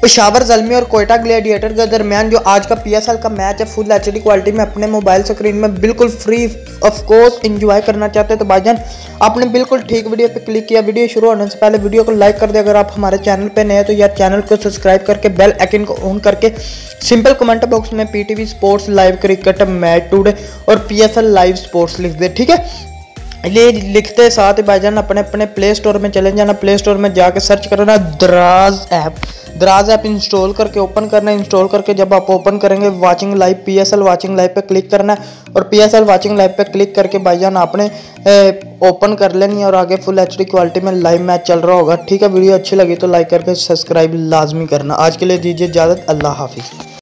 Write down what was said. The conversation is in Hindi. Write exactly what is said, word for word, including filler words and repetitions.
पेशावर ज़ल्मी और कोयटा ग्लैडिएटर के दरमियान जो आज का पीएसएल का मैच है फुल एचडी क्वालिटी में अपने मोबाइल स्क्रीन में बिल्कुल फ्री ऑफ कोर्स एंजॉय करना चाहते हैं तो भाईजान आपने बिल्कुल ठीक वीडियो पे क्लिक किया। वीडियो शुरू होने से पहले वीडियो को लाइक कर दे। अगर आप हमारे चैनल पे नए हैं तो यार चैनल को सब्सक्राइब करके बेल आइकन को ऑन करके सिंपल कमेंट बॉक्स में PTV sports live cricket match today और पीएसएल लाइव स्पोर्ट्स लिख दे, ठीक है। ये लिखते साथ ही भाईजान अपने अपने प्ले स्टोर में चले जाना। प्ले स्टोर में जाके सर्च करना Daraz app. Daraz app install करके ओपन करना। इंस्टॉल करके जब आप ओपन करेंगे watching live PSL watching live पे क्लिक करना है और पीएसएल वाचिंग लाइव पे क्लिक करके भाईजान आपने ओपन कर लेनी है और आगे फुल एचडी क्वालिटी में लाइव मैच चल रहा होगा, ठीक है। वीडियो अच्छी लगी तो लाइक करके सब्सक्राइब लाजमी करना। आज के लिए दीजिए इजाज़त, अल्लाह हाफिज़।